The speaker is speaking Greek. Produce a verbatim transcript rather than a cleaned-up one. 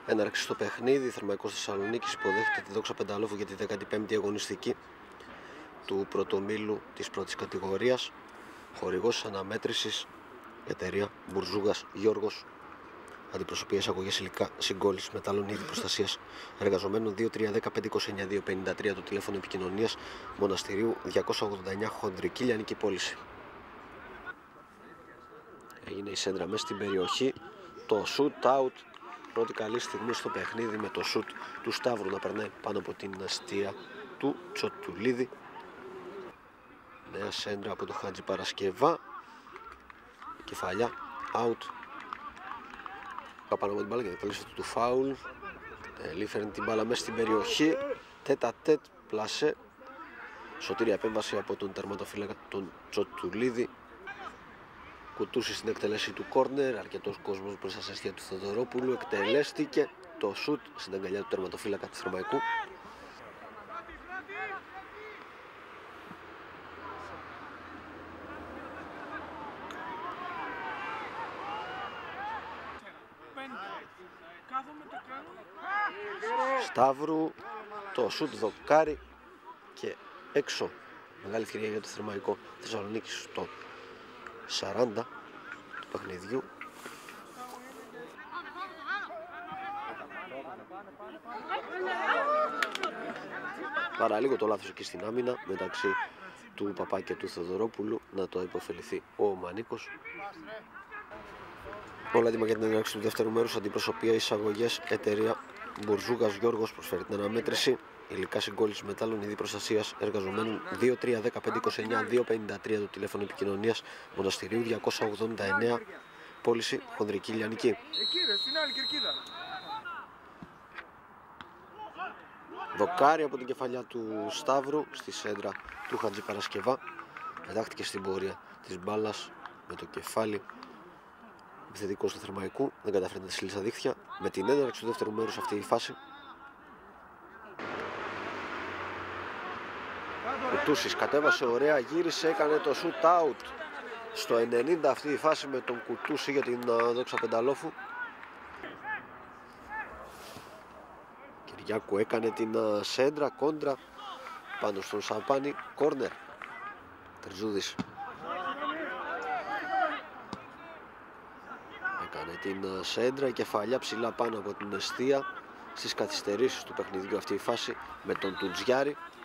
Έναρξη στο παιχνίδι. Θερμαϊκός Θεσσαλονίκης υποδέχεται τη Δόξα Πενταλόφου για τη δέκατη πέμπτη αγωνιστική του πρωτομήλου της πρώτης κατηγορίας. Χορηγός αναμέτρησης εταιρεία Μπουρζούγας Γιώργος. Αντιπροσωπεία εισαγωγές υλικά συγκόλλησης μετάλλων είδη προστασίας εργαζομένων. Δύο τρία ένα πέντε είκοσι εννιά δύο πενήντα τρία το τηλέφωνο επικοινωνίας. Μοναστηρίου διακόσια ογδόντα εννιά, χοντρική λιανική πώληση. Έγινε η σέντρα μέσα στην περιοχή. Το shoot out. Πρώτη καλή στιγμή στο παιχνίδι με το shoot του Σταύρου να περνάει πάνω από την αστεία του Τσοτουλίδη. Νέα σέντρα από το Χάτζη Παρασκευά. Κεφαλιά out. Πάνω από την μπάλα και την εκτέλεση του φάουλ. Τελεί φέρνει την μπάλα μέσα στην περιοχή. Τέτα τέτ πλασέ. Σωτήρια επέμβαση από τον τερματοφύλακα τον Τσοτουλίδη. Κουτούση στην εκτέλεση του κόρνερ. Αρκετός κόσμος μπροστά στα αιστεία του Θεοδωρόπουλου. Εκτελέστηκε το σουτ στην αγκαλιά του τερματοφύλακα του Θερμαϊκού. Σταύρου, το σουτ δοκάρι και έξω. Μεγάλη ευκαιρία για το Θερμαϊκό Θεσσαλονίκη στο σαράντα του παιχνιδιού. Παραλίγο το λάθος εκεί στην άμυνα μεταξύ του Παπά και του Θεοδωρόπουλου, να το υποφεληθεί ο Μανίκος. Όλα έτοιμα για την έναρξη του δεύτερου μέρους. Αντιπροσωπεία εισαγωγές εταιρεία Μπουρζούγας Γιώργος προσφέρει την αναμέτρηση. Υλικά συγκόλλησης μετάλλων είδη προστασίας εργαζομένων. Δύο τρία ένα πέντε είκοσι εννιά δύο πενήντα τρία το τηλέφωνο επικοινωνίας. Μοναστηρίου διακόσια ογδόντα εννιά, πώληση χονδρική λιανική. Δοκάρι από την κεφαλιά του Σταύρου στη σέντρα του Χατζη Παρασκευά. Πετάχτηκε στην πορεία της μπάλας με το κεφάλι. Επιθετικός του Θερμαϊκού, δεν καταφέρει να στείλει στα δίχτυα. Με την έναρξη του δεύτερου μέρους αυτή η φάση. Κουτούσης κατέβασε ωραία, γύρισε, έκανε το shoot out στο ενενήντα αυτή η φάση με τον Κουτούση για την uh, Δόξα Πενταλόφου. Κυριάκου έκανε την uh, σέντρα κόντρα πάνω στον Σαμπάνη, κόρνερ. Τερζούδης έκανε την uh, σέντρα, η κεφαλιά ψηλά πάνω από την αιστεία. Στις καθυστερήσεις του παιχνιδιού αυτή η φάση με τον Τουτζιάρη.